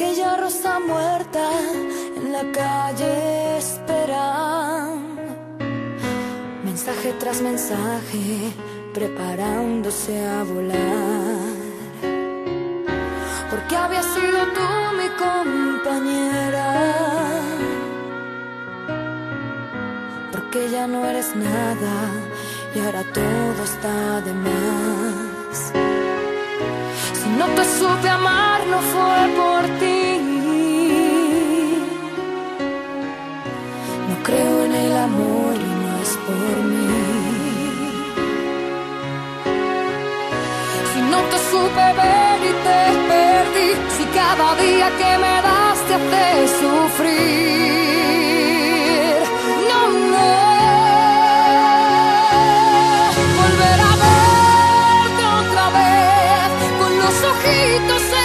aquella rosa muerta en la calle esperando, mensaje tras mensaje, preparándose a volar. Porque había sido tú mi compañera, porque ya no eres nada y ahora todo está de más. Si no te supe amar no fue por ti. No creo en el amor y no es por mí. Si no te supe ver y te perdí, si cada día que me das te hace sufrir, no, no. Volver a verte otra vez con los ojitos